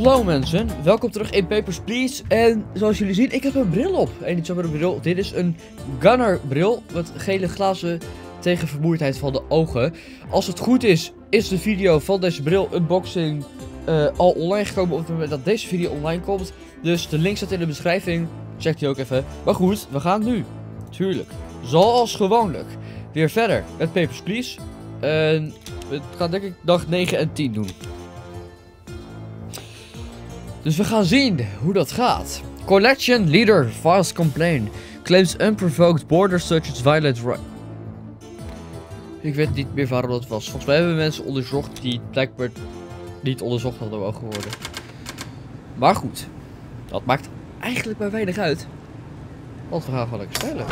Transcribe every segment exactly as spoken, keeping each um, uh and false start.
Hallo mensen, welkom terug in Papers, Please. En zoals jullie zien, ik heb een bril op. En niet zomaar een bril, dit is een Gunner bril met gele glazen tegen vermoeidheid van de ogen. Als het goed is, is de video van deze bril unboxing uh, al online gekomen op het moment dat deze video online komt. Dus de link staat in de beschrijving, check die ook even. Maar goed, we gaan nu, tuurlijk, zoals gewoonlijk, weer verder met Papers, Please. En we gaan denk ik dag negen en tien doen. Dus we gaan zien hoe dat gaat. Collection leader files complaint. Claims unprovoked border searches violate right. Ik weet niet meer waarom dat was. Volgens mij hebben we mensen onderzocht die blijkbaar niet onderzocht hadden mogen worden. Maar goed. Dat maakt eigenlijk maar weinig uit. Want we gaan gewoon lekker spelen.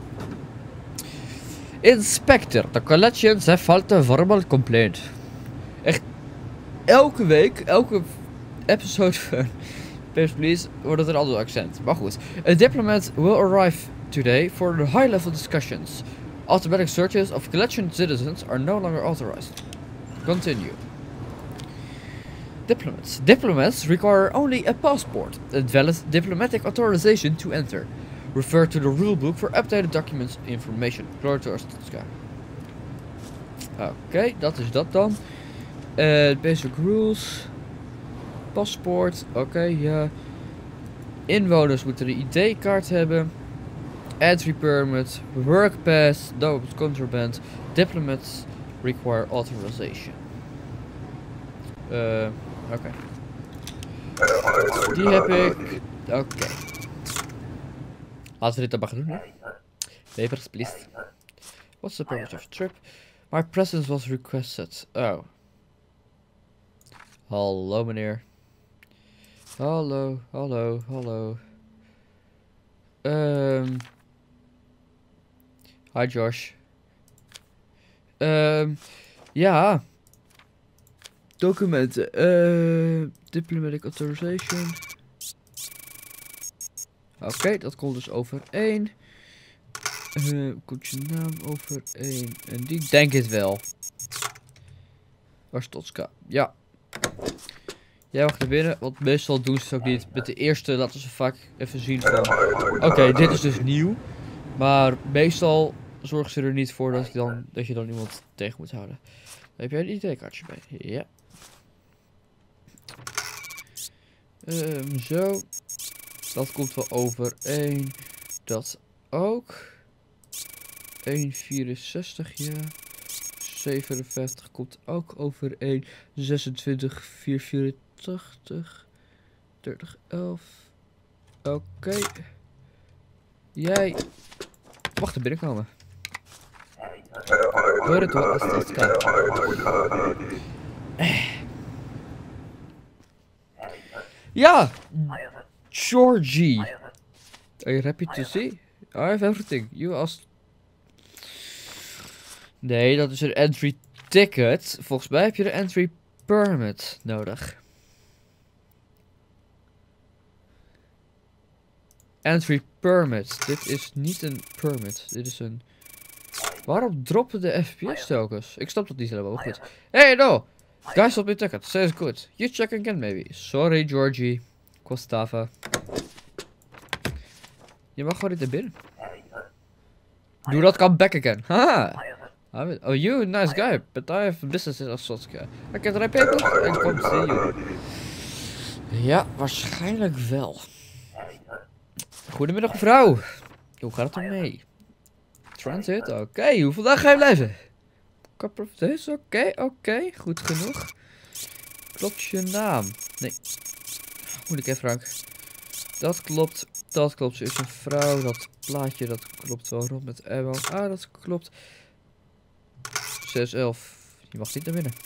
Inspector. The collections have filed a verbal complaint. Echt. Elke week. Elke episode van Papers, Please wordt het een ander accent. Maar goed. A diplomat will arrive today for the high level discussions. Automatic searches of collection citizens are no longer authorized. Continue. Diplomats. Diplomats require only a passport and valid diplomatic authorization to enter. Refer to the rulebook for updated documents information. Glory to Arstotzka. Oké, okay, dat is dat dan. Uh, basic rules. Paspoort, oké, okay, ja. Inwoners moeten een I D-kaart hebben. Entry permit, work pass, no contraband. Diplomats require authorization. Uh, oké. Okay. Die heb ik. Oké. Okay. Laten we dit dan maar gaan doen, hè? Papers, please. What's the purpose of the trip? My presence was requested. Oh. Hallo meneer. Hallo, hallo, hallo. Um. Hi Josh. Um. Ja. Documenten. Uh, diplomatic authorization. Oké, okay, dat komt dus overeen. Uh, komt je naam overeen. En die denk het wel. Arstotzka. Ja. Jij mag er binnen, want meestal doen ze het ook niet. Met de eerste laten ze vaak even zien van... Oké, okay, dit is dus nieuw. Maar meestal zorgen ze er niet voor dat je dan, dat je dan iemand tegen moet houden. Dan heb jij een I D-kaartje bij? Ja. Um, zo. Dat komt wel overeen. Dat ook. één vierenzestig, ja. zevenenvijftig komt ook overeen. zesentwintig vierhonderdvierentachtig. dertig elf. Oké. Okay. Jij mag er binnenkomen. Hoor het wel als dat kan. Ja! Georgie. Are you happy to see? I have everything. You asked. Nee, dat is een entry ticket. Volgens mij heb je de entry permit nodig. Entry permit. Dit is niet een permit. Dit is een... Waarom droppen de F P S telkens? Ik snap dat niet helemaal goed. Hey, no! Guys, op je ticket. Says good. You check again, maybe. Sorry, Georgie. Kostava. Je mag gewoon niet naar binnen. Doe dat, come back again. Haha. Oh, you, nice guy, but I have business in Arstotzka. I can write papers and come see you. Ja, waarschijnlijk wel. Goedemiddag mevrouw. Hoe gaat het ermee? Transit, oké. Okay. Hoeveel dagen ga je blijven? Couple of days, oké, okay, oké. Okay. Goed genoeg. Klopt je naam? Nee. Moeilijk hè Frank. Dat klopt, dat klopt. Ze is een vrouw, dat plaatje, dat klopt wel rond met ammo. Ah, dat klopt. zes elf. Je mag niet naar binnen.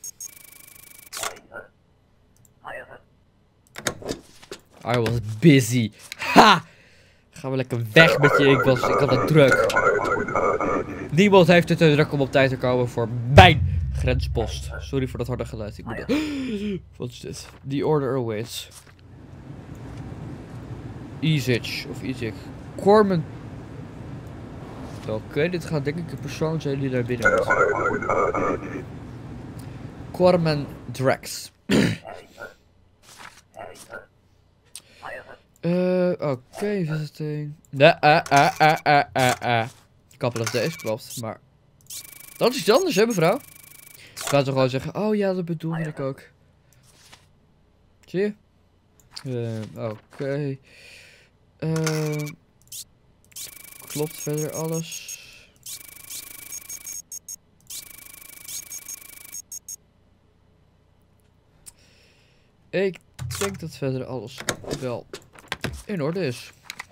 I was busy. Ha! Gaan we lekker weg met je. Ik was, ik had het druk. Niemand heeft het te druk om op tijd te komen voor mijn grenspost. Sorry voor dat harde geluid. Ik moet dat... Wat is dit? The order awaits. Izic of Izic. Corman. Oké, okay, dit gaat denk ik een persoon zijn die daar binnen moet. Corman Drax. Uh, Oké, okay, visiting. Nee, eh, eh, eh, eh, eh, eh. Couple of days, klopt, maar... Dat is iets anders, hè, mevrouw? Ik ga toch gewoon zeggen, oh ja, dat bedoelde ik ook. Zie je? Uh, Oké. Okay. Uh, klopt verder alles. Ik denk dat verder alles wel in orde is.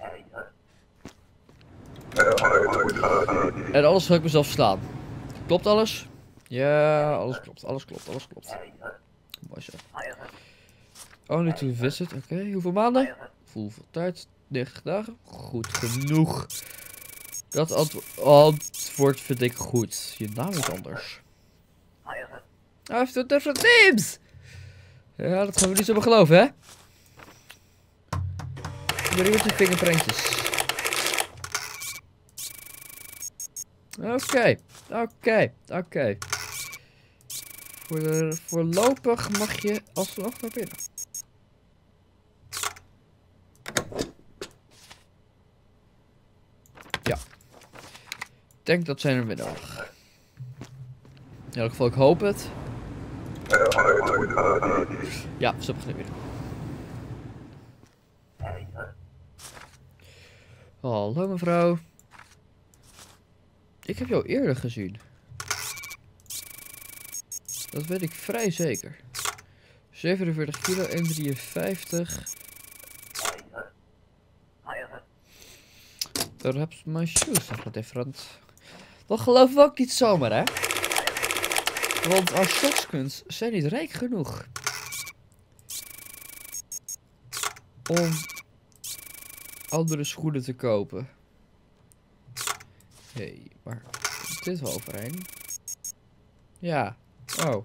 En alles ga ik mezelf slaan. Klopt alles? Ja, alles klopt, alles klopt, alles klopt. Mooi zo. Only to visit, oké. Okay. Hoeveel maanden? Hoeveel tijd? negentig dagen? Goed genoeg. Dat antwo antwoord vind ik goed. Je naam is anders. Hij heeft two different names! Ja, dat gaan we niet zo geloven, hè? Hier met die vingerprintjes. Oké, oké, oké. Voor voorlopig mag je alsnog naar binnen. Ja. Ik denk dat zijn er binnen mag. In elk geval, ik hoop het. Ja, ze beginnen weer. Hallo mevrouw. Ik heb jou eerder gezien. Dat weet ik vrij zeker. zevenenveertig kilo, één komma drieënvijftig. Perhaps my shoes are different. Dat geloven we ook niet zomaar, hè? Want our shotskunst zijn niet rijk genoeg om andere schoenen te kopen. Hé, hey, maar is dit wel overeen? Ja. Oh.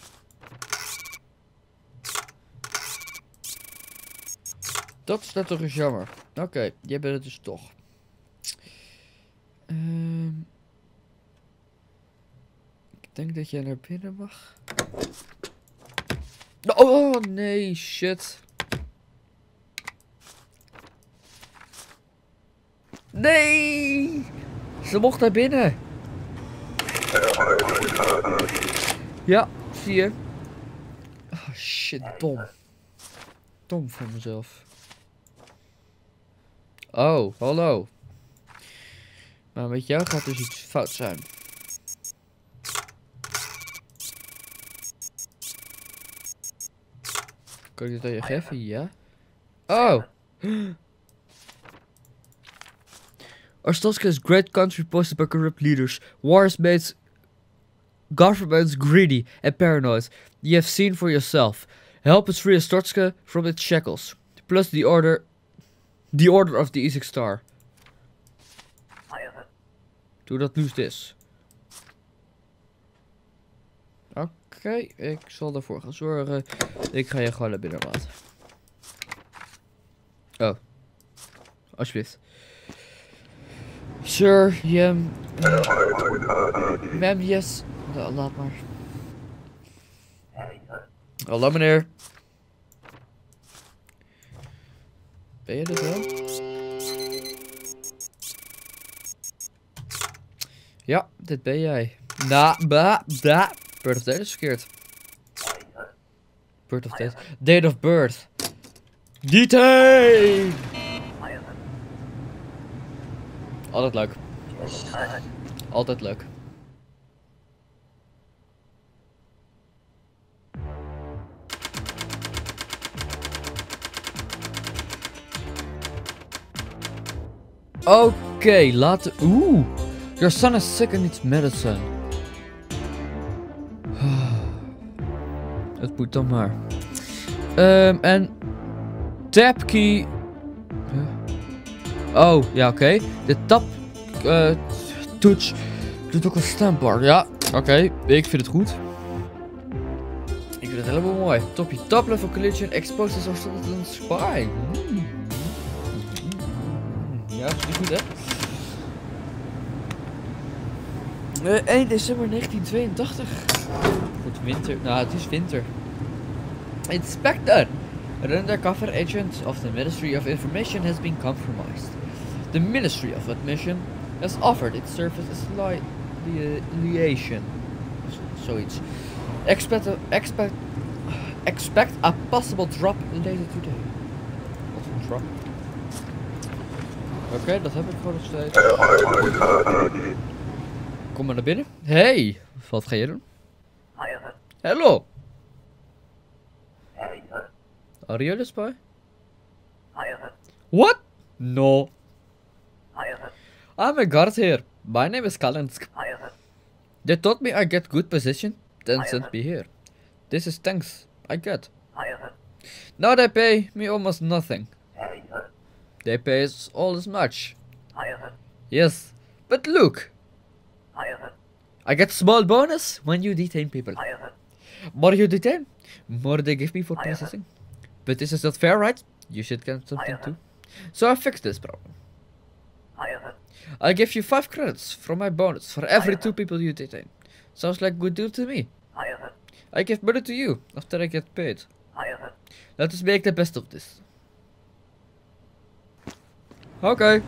Dat is net toch eens jammer. Oké, okay, jij bent het dus toch. Um, ik denk dat jij naar binnen mag. Oh, oh nee, shit. Nee! Ze mocht naar binnen. Ja, zie je. Oh shit, dom. Dom van mezelf. Oh, hallo. Maar met jou gaat dus iets fout zijn. Kan ik dit aan je geven? Ja. Oh! Arstotzka is great country posted by corrupt leaders. War has made governments greedy and paranoid. You have seen for yourself. Help us free Arstotzka from its shackles. Plus the order... The order of the Isaac Star. Do not lose this. Oké, okay, ik zal ervoor gaan zorgen. Ik ga je gewoon naar binnen laten. Oh. Alsjeblieft. Sir, yeah. Ma'am, yes. No, laat maar. Hallo meneer. Ben je dit wel? Ja, dit ben jij. Na, ba, da. Birth of date is verkeerd. Birth of date. Date of birth. Detain! Altijd leuk. Altijd leuk. Oké, okay, laten... Oeh. Your son is sick and needs medicine. Het moet dan maar. Um, en... Tab key... Huh? Oh, ja, oké. Okay. De tab... Uh, touch... Doet ook een stamper. Ja, oké. Okay. Ik vind het goed. Ik vind het helemaal mooi. Topje top level collision. Exposed as een spy. Mm. Ja, dat is goed, hè? Uh, één december negentien tweeëntachtig. Goed, winter. Nou, het is winter. Inspector! An undercover agent of the Ministry of Information has been compromised. The Ministry of Admission has offered its service as li li liaison. Zoiets. Expect a, expect, expect a possible drop later today. Wat voor een drop? Oké, okay, dat heb ik gewoon nog steeds. Kom maar naar binnen. Hey, wat ga je doen? Hello. Are you the spy? What? No. I'm a guard here. My name is Kalinsk. They told me I get good position, then sent me here. This is thanks I get. Now they pay me almost nothing. They pay us all as much. Yes, but look. I get small bonus when you detain people. More you detain, more they give me for processing. But this is not fair, right? You should get something too. So I fixed this problem. I give you five credits from my bonus for every two people you detain. Sounds like a good deal to me. I give money to you after I get paid. Let us make the best of this. Oké. Okay.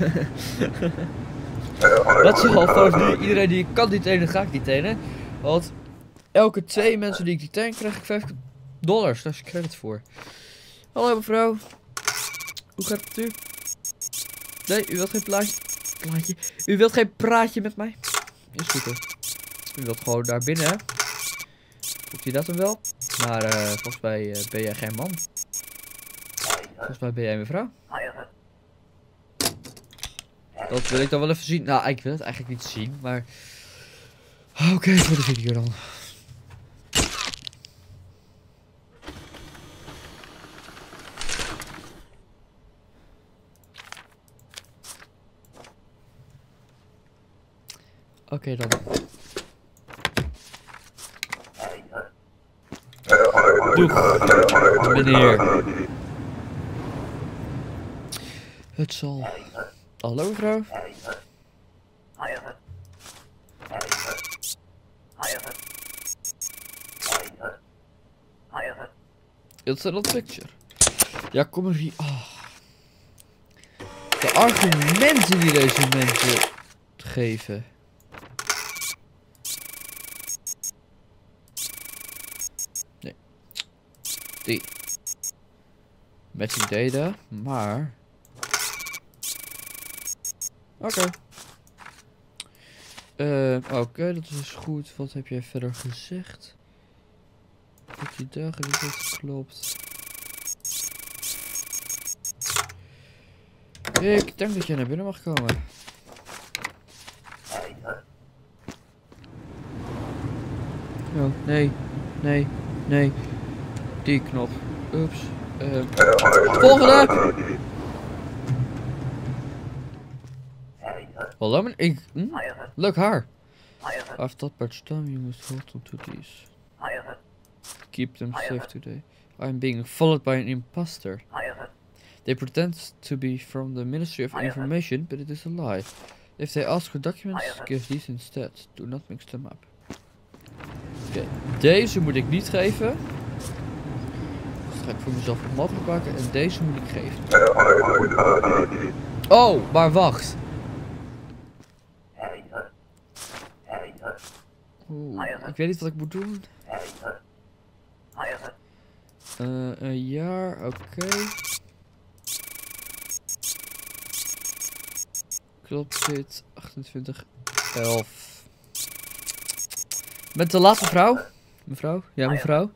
Dat is al vanaf nu. Iedereen die ik kan detainen, ga ik detainen. Want elke twee mensen die ik detain, krijg ik vijf dollars. Daar is je credit voor. Hallo mevrouw. Hoe gaat het u? Nee, u wilt geen plaatje. plaatje. U wilt geen praatje met mij? Is goed hoor. U wilt gewoon daar binnen, hè? Voelt u dat dan wel? Maar uh, volgens mij uh, ben jij geen man. Volgens mij ben jij mevrouw. Dat wil ik dan wel even zien. Nou, ik wil het eigenlijk niet zien, maar... Oké, okay, voor de video dan. Oké okay, dan. Doeg, meneer. Het zal... Hallo mevrouw. Instant picture. Ja, kom maar hier. Oh. De argumenten die deze mensen geven. Nee. Die. Matching data, maar... Oké. Okay. Uh, Oké, okay, dat is goed. Wat heb jij verder gezegd? Dat die dagen niet dat klopt. Ik denk dat jij naar binnen mag komen. Oh, nee. Nee. Nee. Die knop. Oeps. Uh, volgende! Hallo, man. Ik... Hm? Leuk haar. I've thought much time you must hold on to these. Keep them safe today. I'm being followed by an imposter. They pretend to be from the Ministry of Information, but it is a lie. If they ask for documents, give these instead. Do not mix them up. Oké, okay. Deze moet ik niet geven. Dat ga ik voor mezelf mogelijk maken. En deze moet ik geven. Oh, maar wacht. Oeh, ik weet niet wat ik moet doen. Uh, een jaar, oké. Okay. Klopt dit? achtentwintig elf. Met de laatste vrouw? Mevrouw? Ja, mevrouw.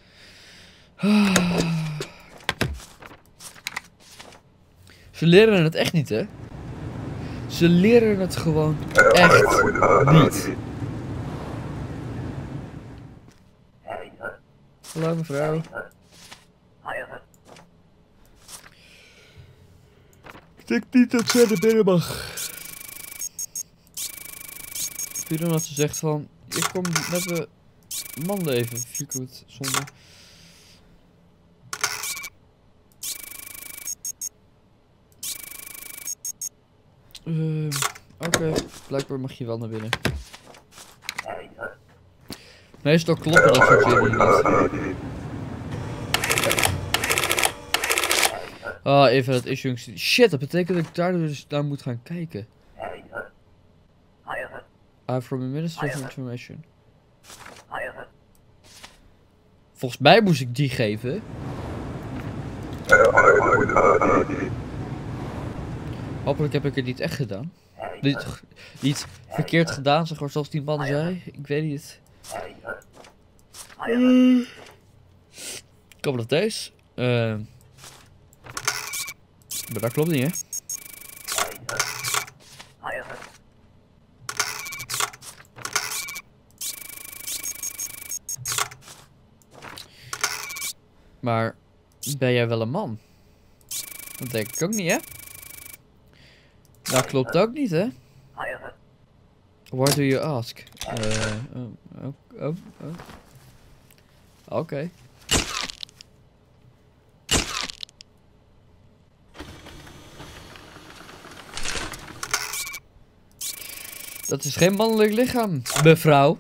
Ze leren het echt niet, hè? Ze leren het gewoon echt niet. Hallo mevrouw. Ik denk niet dat zij er binnen mag. Wie dan dat ze zegt van, ik kom met mijn man leven, vierkant zonde. Uh, Oké, okay. Blijkbaar mag je wel naar binnen. Meestal kloppen dat soort dingen niet. Oh, even dat issue. Shit, dat betekent dat ik daar dus naar moet gaan kijken. Uh, from the Ministry of Information. Volgens mij moest ik die geven. Hopelijk heb ik het niet echt gedaan. Niet, niet verkeerd gedaan, zeg maar, zoals die man zei. Ik weet niet. Uh, couple of days. Uh, maar dat klopt niet, hè? Maar ben jij wel een man? Dat denk ik ook niet, hè? Dat klopt ook niet, hè? Why do you ask? Uh, oh, oh, oh, oh. Oké. Okay. Dat is geen mannelijk lichaam, mevrouw.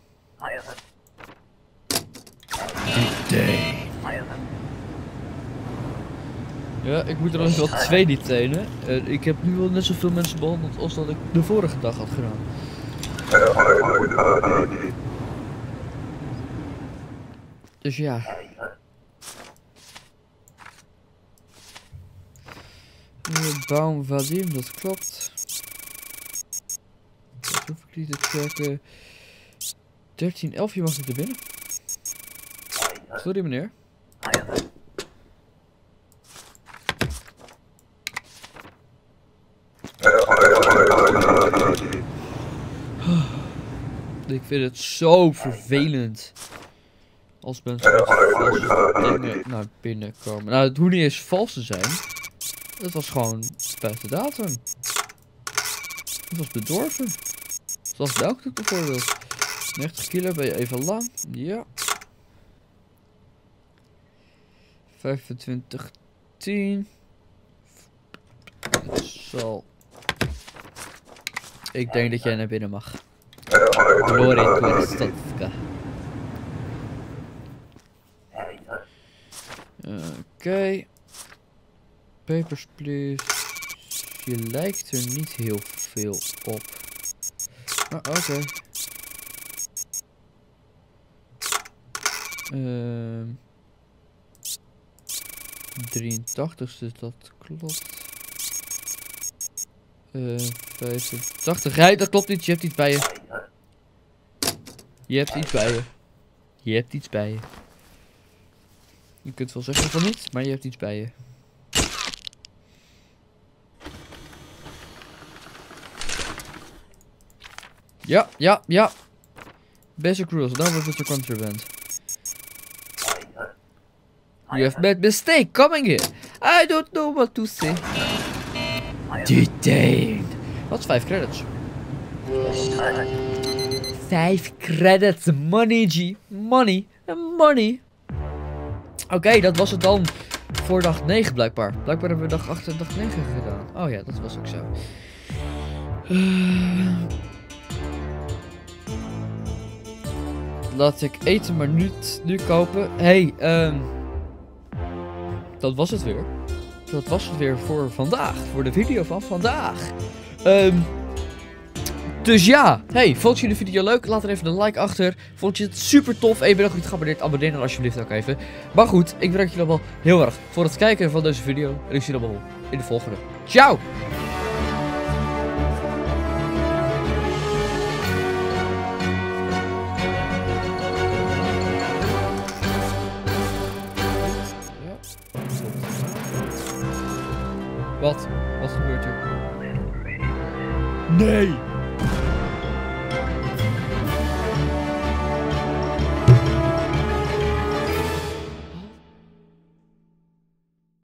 Detain. Ja, ik moet er nog wel twee detainen. Uh, ik heb nu wel net zoveel mensen behandeld als dat ik de vorige dag had gedaan. Dus ja. Uh, Baum Vadim, dat klopt. Dat hoef ik niet te checken. dertien elf, je mag niet er binnen. Sorry meneer. Ik vind het zo vervelend als mensen met valse dingen naar binnen komen. Nou, het hoeft niet eens vals te zijn. Het was gewoon buiten datum. Het was bedorven. Zoals melkdoek bijvoorbeeld. negentig kilo, ben je even lang? Ja. vijfentwintig tien. Het zal... Ik denk dat jij naar binnen mag. Glory Kwerstovka. Oké. Okay. Papers, please. Je lijkt er niet heel veel op. Ah, oké. Okay. Uh, drieëntachtigste, dat klopt. Uh, vijfentachtig. Hey, dat klopt niet. Je hebt iets bij je. Je hebt iets bij je. Je hebt iets bij je. Je kunt wel zeggen van niet, maar je hebt iets bij je. Ja, ja, ja. Basic rules. Don't put your contraband. You have made mistake coming here. I don't know what to say. Detained. Wat is vijf credits? Vijf credits. Money, G. Money. Money. Oké, okay, dat was het dan voor dag negen blijkbaar. Blijkbaar hebben we dag acht en dag negen gedaan. Oh ja, dat was ook zo. Uh... Laat ik eten maar nu, nu kopen. Hey, um, dat was het weer. Dat was het weer voor vandaag. Voor de video van vandaag. Um, dus ja. Hey, vond je de video leuk? Laat er even een like achter. Vond je het super tof? En je bent nog niet geabonneerd? Abonneer dan alsjeblieft ook even. Maar goed, ik bedank jullie allemaal heel erg voor het kijken van deze video. En ik zie jullie allemaal in de volgende. Ciao! Wat? Wat gebeurt er? Nee!